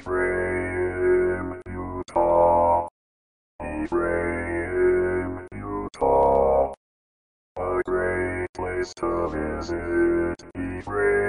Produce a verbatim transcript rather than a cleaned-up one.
Ephraim, Utah, Ephraim, Utah, a great place to visit, Ephraim.